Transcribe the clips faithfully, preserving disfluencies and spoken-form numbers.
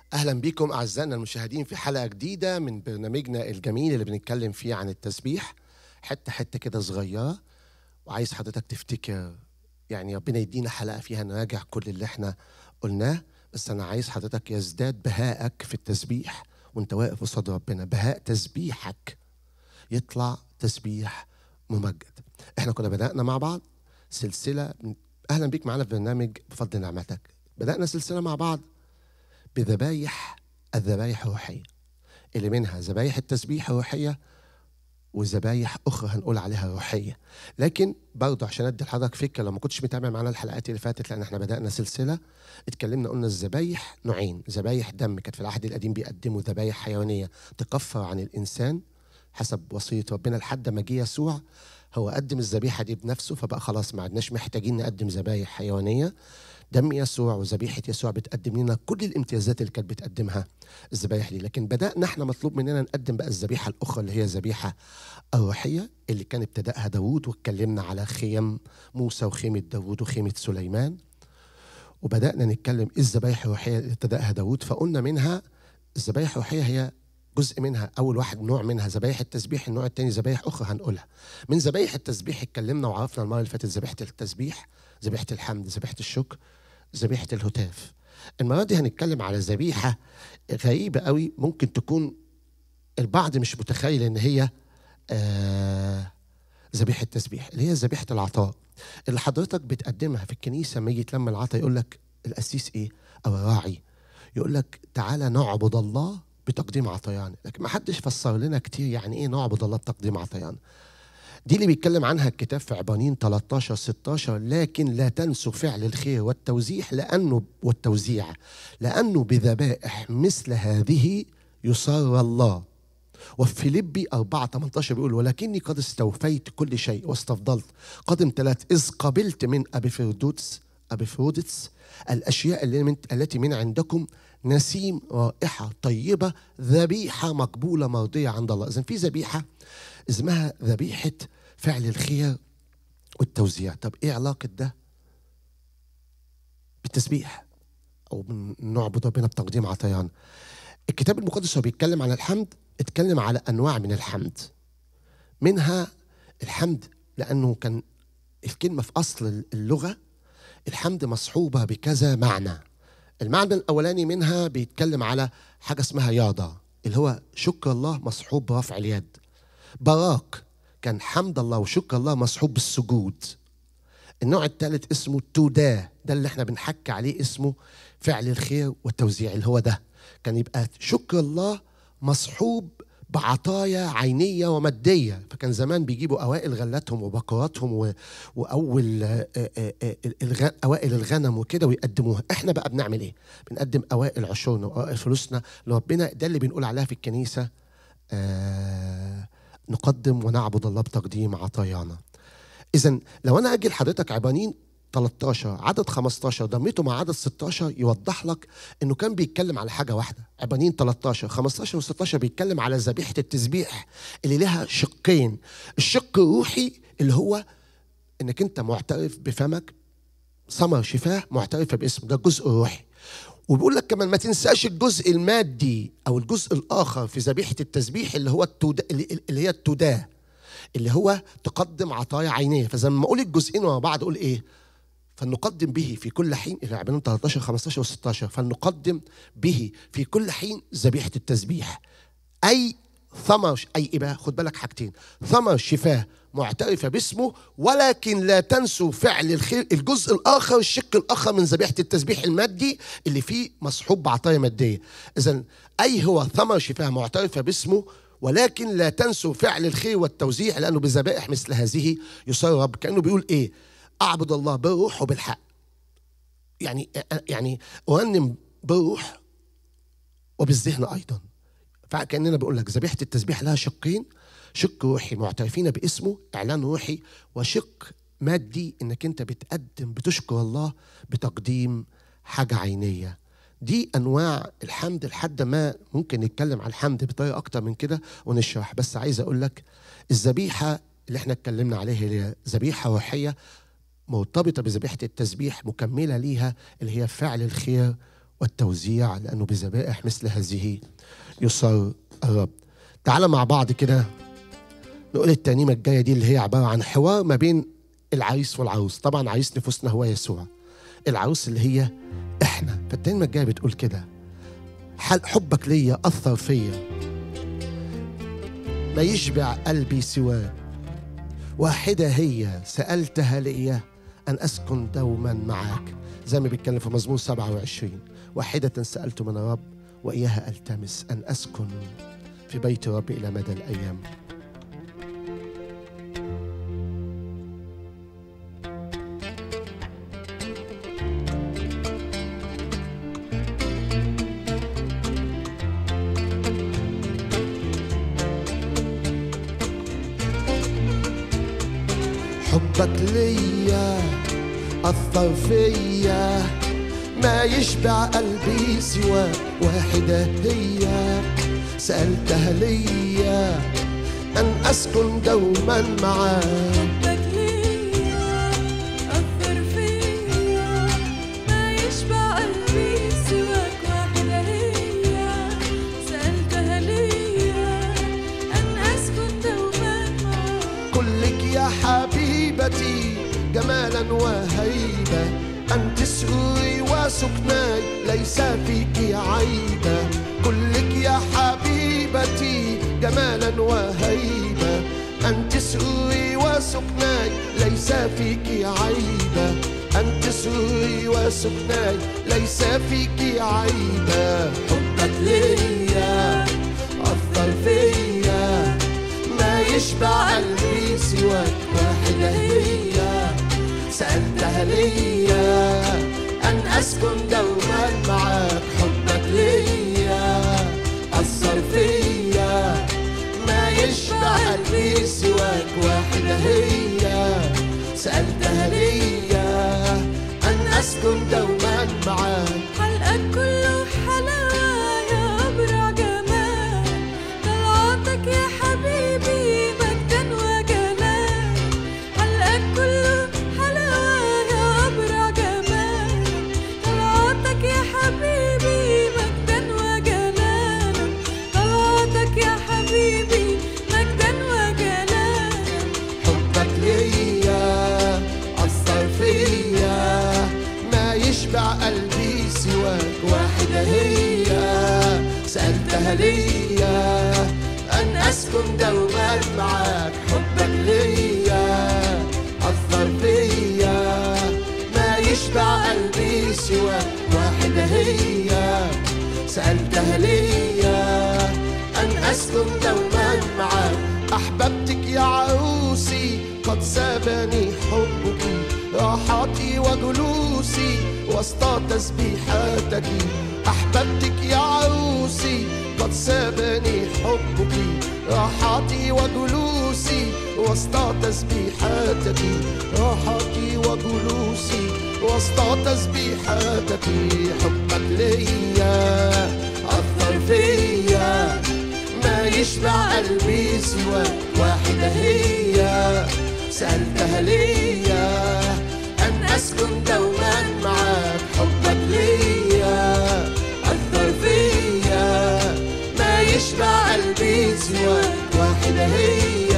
أهلا بكم أعزائنا المشاهدين في حلقة جديدة من برنامجنا الجميل اللي بنتكلم فيه عن التسبيح. حتة حتة كده صغيرة، وعايز حضرتك تفتكر يعني ربنا يدينا حلقة فيها نراجع كل اللي احنا قلناه. بس أنا عايز حضرتك يزداد بهائك في التسبيح وانت واقف قصاد ربنا، بهاء تسبيحك يطلع تسبيح ممجد. احنا كنا بدأنا مع بعض سلسلة. أهلا بيك معنا في برنامج بفضل نعمتك. بدأنا سلسلة مع بعض بذبايح الذبايح الروحية، اللي منها ذبايح التسبيح الروحية وذبايح أخرى هنقول عليها روحية. لكن برضه عشان أدي لحضرتك فكرة لو ما كنتش متابع معانا الحلقات اللي فاتت، لأن احنا بدأنا سلسلة اتكلمنا قلنا الذبايح نوعين: ذبايح دم كانت في العهد القديم بيقدموا ذبايح حيوانية تكفر عن الإنسان حسب وصية ربنا، لحد ما جه يسوع هو قدم الذبيحة دي بنفسه، فبقى خلاص ما عدناش محتاجين نقدم ذبايح حيوانية. دم يسوع وذبيحة يسوع بتقدم لنا كل الامتيازات اللي كانت بتقدمها الذبايح دي. لكن بدأنا احنا مطلوب مننا نقدم بقى الذبيحة الأخرى اللي هي ذبيحة الروحية اللي كان ابتدأها داوود، واتكلمنا على خيم موسى وخيمة داوود وخيمة سليمان، وبدأنا نتكلم ايه الذبايح الروحية اللي ابتدأها داوود. فقلنا منها الذبايح الروحية هي جزء منها، أول واحد نوع منها ذبايح التسبيح، النوع الثاني ذبايح أخرى هنقولها. من ذبايح التسبيح اتكلمنا وعرفنا المرة اللي فاتت ذبيحة التسبيح، ذبيحة الحمد، ذبيحة الشكر، ذبيحة الهتاف. المرة دي هنتكلم على ذبيحة غريبة قوي، ممكن تكون البعض مش متخيل ان هي آه ذبيحة التسبيح، اللي هي ذبيحة العطاء اللي حضرتك بتقدمها في الكنيسة. لما يجي يتلم العطاء يقول لك القسيس ايه او الراعي يقول لك تعالى نعبد الله بتقديم عطيان، لكن ما حدش فسر لنا كتير يعني ايه نعبد الله بتقديم عطيان. دي اللي بيتكلم عنها الكتاب في عبرانيين ثلاثة عشر ستة عشر: لكن لا تنسوا فعل الخير والتوزيع لأنه والتوزيع لأنه بذبائح مثل هذه يسر الله. وفي فيليبي أربعة ثمانية عشر بيقول: ولكني قد استوفيت كل شيء واستفضلت، قد امتلأت إذ قبلت من أبيفروديتس أبيفروديتس الأشياء اللي من التي من عندكم، نسيم رائحة طيبة، ذبيحة مقبولة مرضية عند الله. إذن في ذبيحة اسمها ذبيحة فعل الخير والتوزيع. طب ايه علاقة ده بالتسبيح او نعبد ربنا بتقديم عطيان؟ الكتاب المقدس هو بيتكلم عن الحمد، اتكلم على انواع من الحمد. منها الحمد لانه كان الكلمة في اصل اللغة الحمد مصحوبة بكذا معنى. المعنى الاولاني منها بيتكلم على حاجة اسمها ياضة، اللي هو شكر الله مصحوب برفع اليد. براك كان حمد الله وشكر الله مصحوب بالسجود. النوع الثالث اسمه تودا، ده اللي احنا بنحكي عليه اسمه فعل الخير والتوزيع، اللي هو ده كان يبقى شكر الله مصحوب بعطايا عينية ومادية. فكان زمان بيجيبوا أوائل غلاتهم وبقراتهم و... وأول الغ... أوائل الغنم وكده ويقدموها. احنا بقى بنعمل ايه؟ بنقدم أوائل عشورنا وأوائل فلوسنا لربنا. ده اللي بنقول عليها في الكنيسة آه... نقدم ونعبد الله بتقديم عطايانا. إذن لو أنا أجي لحضرتك عبرانيين ثلاثة عشر عدد خمسة عشر ضميته مع عدد ستة عشر يوضح لك إنه كان بيتكلم على حاجة واحدة. عبرانيين ثلاثة عشر خمسة عشر وستة عشر بيتكلم على ذبيحة التسبيح اللي لها شقين: الشق الروحي اللي هو إنك أنت معترف بفمك ثمر شفاه معترفة باسم، ده الجزء الروحي. وبيقول لك كمان ما تنساش الجزء المادي أو الجزء الآخر في ذبيحة التسبيح اللي هو التودا، اللي هي التوداه، اللي هو تقدم عطايا عينيه. فزي ما اقول الجزئين ورا بعض اقول ايه؟ فلنقدم به في كل حين، في عبرانيين ثلاثة عشر خمسة عشر وستة عشر: فلنقدم به في كل حين ذبيحه التسبيح، اي ثمر، اي ايه بقى؟ خد بالك حاجتين: ثمر شفاه معترفه باسمه، ولكن لا تنسوا فعل الخير. الجزء الاخر، الشق الاخر من ذبيحه التسبيح المادي اللي فيه مصحوب بعطايا ماديه. اذا اي هو ثمر شفاه معترفه باسمه، ولكن لا تنسوا فعل الخير والتوزيع لأنه بذبائح مثل هذه يسر رب. كأنه بيقول إيه؟ أعبد الله بالروح وبالحق. يعني يعني أرنم بالروح وبالذهن أيضا. فكأننا بيقول لك ذبيحة التسبيح لها شقين: شق روحي معترفين باسمه إعلان روحي، وشق مادي إنك أنت بتقدم بتشكر الله بتقديم حاجة عينية. دي أنواع الحمد، لحد ما ممكن نتكلم عن الحمد بطريقة أكتر من كده ونشرح. بس عايز أقول لك الذبيحة اللي احنا اتكلمنا عليها هي ذبيحة روحية مرتبطة بذبيحة التسبيح، مكملة ليها اللي هي فعل الخير والتوزيع، لأنه بذبائح مثل هذه يسر الرب. تعال مع بعض كده نقول الترنيمة الجاية دي اللي هي عبارة عن حوار ما بين العريس والعروس. طبعا عريس نفوسنا هو يسوع، العروس اللي هي احنا. فالترنيمة الجاية بتقول كده: حبك ليا أثر فيا، ما يشبع قلبي سواك، واحدة هي سألتها ليا أن أسكن دوما معاك. زي ما بيتكلم في مزمور سبعة وعشرين: واحدة سألت من الرب وإياها ألتمس أن أسكن في بيت ربي إلى مدى الأيام. حبك ليا أثر فيا، ما يشبع قلبي سواك، واحدة هي سألتها ليا أن أسكن دوما معاك. حبك ليا أثر فيا، ما يشبع قلبي سواك، واحدة هي سألتها ليا أن أسكن دوما معاك. كلك يا حبيبتي جمالا وهيبة، أنت سروري وسكناي ليس فيك عيبة. كلك يا حبيبتي جمالا وهيبة، أنت سروري وسكناي ليس فيك عيبة. أنت سروري وسكناي ليس فيك عيبة. حبك ليا أثر فيا، ما يشبع قلبي سواك، واحدة هي سألتها ليا أن أسكن دوما معاك. حبك ليا أثر فيا، ما يشبع قلبي سواك، واحدة هي سألتها ليا أن أسكن دوما معاك. حلقك كله حلاوة يا أبرع جمال، طلعاتك يا حبيبي مجدا وجلال. حلقك كله حلاوة يا أبرع جمال، طلعاتك يا حبيبي مجدا وجلال. طلعاتك يا حبيبي مجدا وجلال. حبك ليا أثر فيا، ما يشبع قلبي سواك، واحدة هي سألتها ليا أن أسكن دوما معاك. حبك ليا أثر فيا، ما يشبع قلبي سواك، واحدة هي سألتها ليا أن أسكن دوما معاك. أحببتك يا عروسي قد سابني حبك، راحتي وجلوسي وسط تسبيحاتك. أحببتك يا عروسي قد سابني حبك، راحتي وجلوسي وسط تسبيحاتك. راحتي وجلوسي وسط تسبيحاتك. حبك ليا أثر فيا، ما يشبع قلبي سواك، واحدة هي سألتها ليا أن أسكن دوما معاك. حبك ليا أثر فيا، ما يشبع قلبي سواك، واحدة هي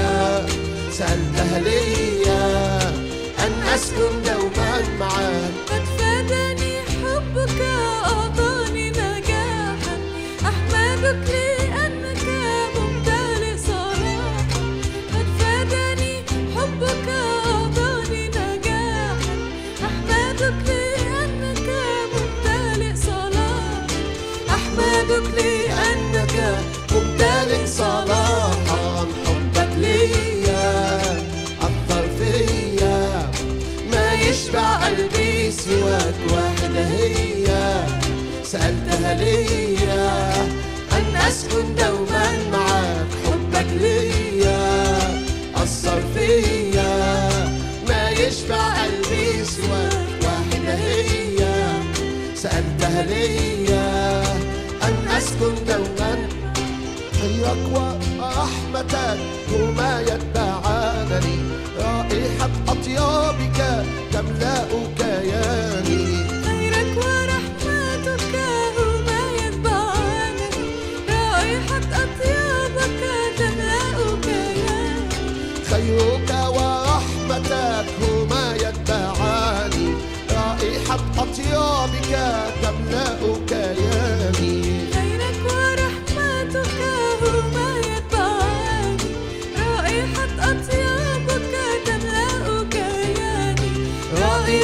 سألتها ليا أن أسكن دوما معاك. قد فادني حبك أعطاني نجاحا، أحمدك لأنك ممتلئ صلاحا. قد فادني حبك أعطاني نجاحا، أحمدك لأنك ممتلئ صلاحا. أحمدك لأنك ممتلئ صلاحا. حبك ليا أثر فيا، ما يشبع قلبي سواك، واحدة هي سألتها ليا أن أسكن دوما معاك. حبك ليا أثر فيا، ما يشبع قلبي سواك، واحدة هي سألتها ليا أن أسكن دوما. خيرك ورحمتك هما يتبعانني، رائحة أطيابك تملأ كياني. خيرك ورحمتك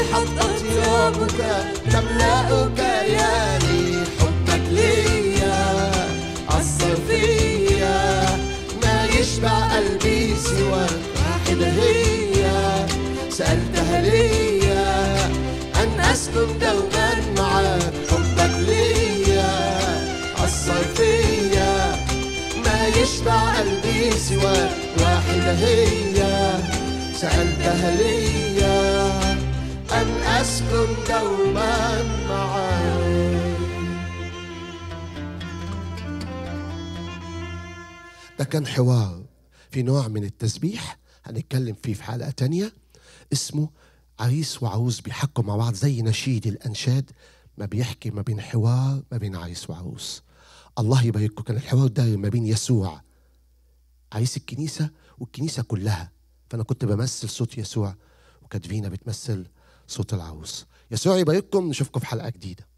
رائحة أطيابك تملأ كياني، حبك ليا أثر فيا، ما يشبع قلبي سواك، واحدة هي سألتها ليا أن أسكن دوما معاك. حبك ليا أثر فيا، ما يشبع قلبي سواك، واحدة هي سألتها ليا أن أسكن دوما معاك. ده كان حوار في نوع من التسبيح هنتكلم فيه في حلقة تانية، اسمه عريس وعروس بيحكوا مع بعض زي نشيد الأنشاد، ما بيحكي ما بين حوار ما بين عريس وعروس. الله يبارككم. كان الحوار ده ما بين يسوع عريس الكنيسة والكنيسة كلها، فأنا كنت بمثل صوت يسوع وكاتفينا بتمثل صوت العروس. يسوع يبارككم، نشوفكم في حلقة جديدة.